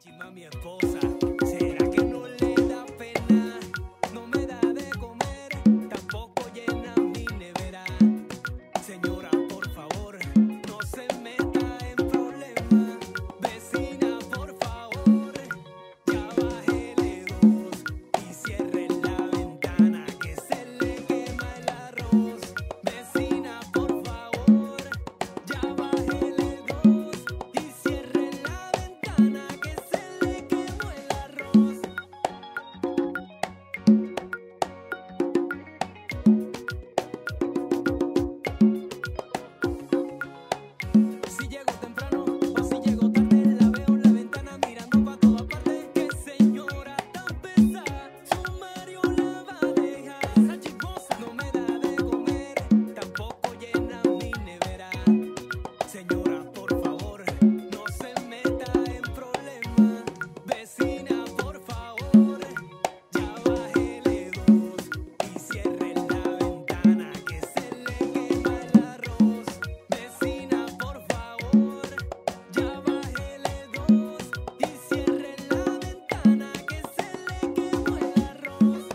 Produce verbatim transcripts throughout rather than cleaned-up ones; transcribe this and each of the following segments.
Chima, mi esposa, ¿será que no le da pena? No me da de comer, tampoco llena mi nevera. Señora, por favor, no se meta en problemas. Vecina, por favor, ya bájele dos y cierre la ventana que se le quema el arroz. Vecina, por favor, ya bájele dos y cierre la ventana que se le quemó el arroz. Si llego temprano o si llego tarde, la veo en la ventana mirando pa' todas partes. Qué señora tan pesada, su Mario la va a dejar. Esa chismosa no me da de comer, tampoco llena mi nevera. Señora, por favor, no se meta en problemas. Vecina, por favor, ya bájele dos y cierre la ventana que se le quema el arroz. Vecina, por favor, ya bájele dos y cierre la ventana que se le quemó el arroz.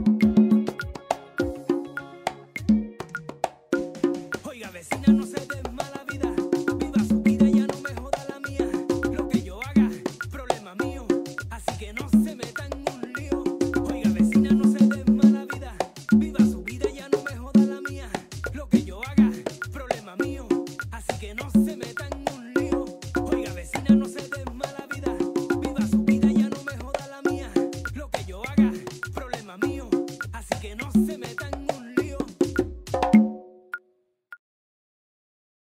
Oiga, vecina, no se den